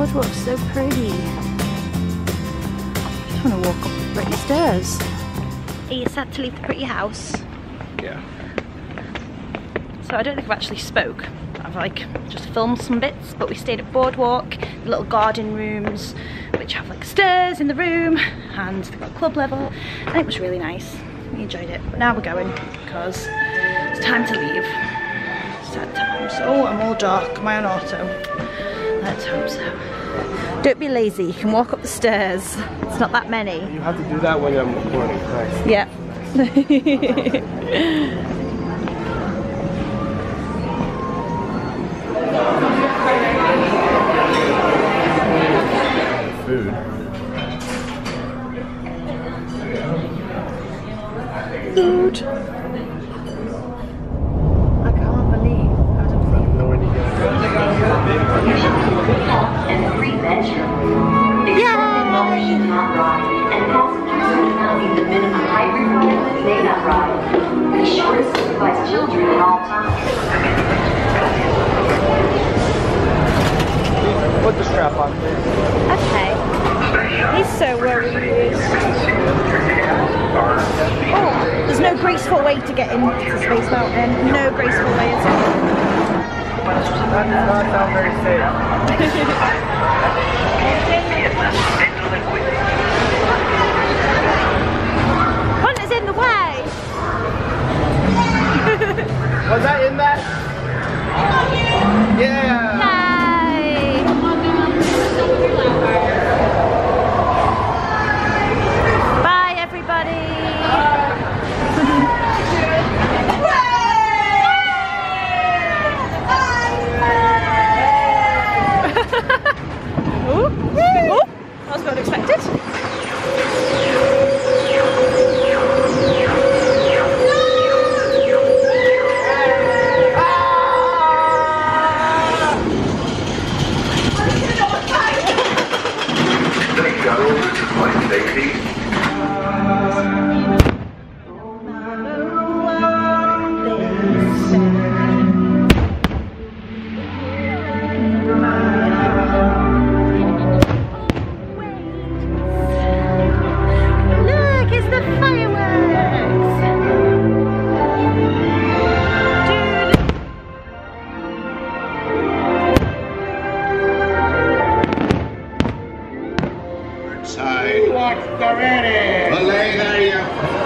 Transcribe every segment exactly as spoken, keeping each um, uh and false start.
boardwalk's so pretty. I just want to walk up the pretty stairs. Are you sad to leave the pretty house? Yeah. So I don't think I've actually spoke. I've like just filmed some bits, but we stayed at Boardwalk, the little garden rooms, which have like stairs in the room, and they've got club level, and it was really nice. We enjoyed it. But now we're going because it's time to leave. Sad times. Oh, I'm all dark. Am I on auto? Let's hope so. Don't be lazy. You can walk up the stairs. It's not that many. You have to do that when I'm recording. Thanks. Yeah. Food. Food. I can't believe I don't think. Know when you get and free bedroom. Yay! Not ride, and passengers who cannot meet the minimum height requirements may not ride. Be sure to supervise children at all times. Put the strap on, please. Okay. He's so worried. Oh, there's no graceful way to get into Space Mountain. No graceful way at all. That does not sound very safe. Hunter's in the way. Was that in that? Yeah. Yay! Bye, everybody. Ooh. Ooh. That was not expected. Look, it's the fireworks! Side. Watch the ready. Belay there you.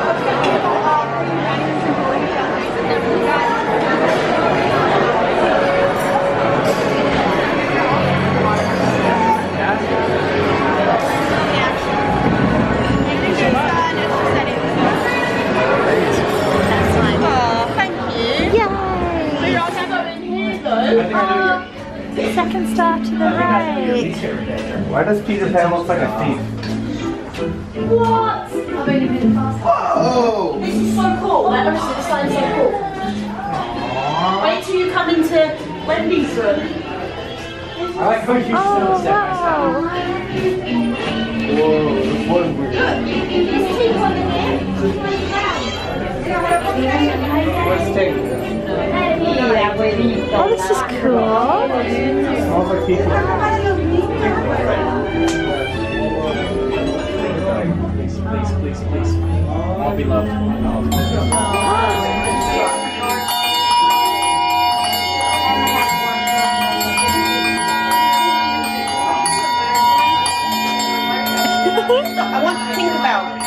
Second star to the right. Why does Peter Pan look like a thief? What? I've only been past. Whoa! This is so cool. Like, honestly, this line's so cool. Wait till you come into Wendy's room. I like how you Oh, step by step. Whoa, this was weird. This team's on the game. Let's take it. Oh, this is cool. Smells like people. Please, please, please, please. I'll be loved. I want to think about it.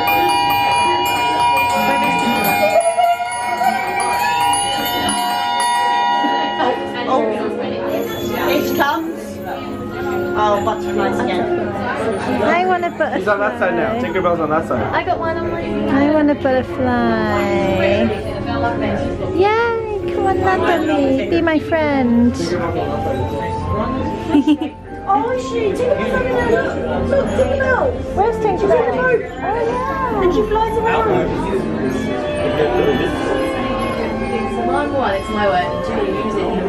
Oh, it comes. Oh, butterflies again. I want a butterfly. He's on that side now. Tinkerbell's on that side. I got one on my. I want a butterfly. Yay! Come on, Natalie. Be my friend. Oh, shit! Tinkerbell's over there. Look, look, Tinkerbell. Where's She's in the Tinkerbell? boat. Oh, yeah. And she flies around. So my one, it's my word, and Julie uses it.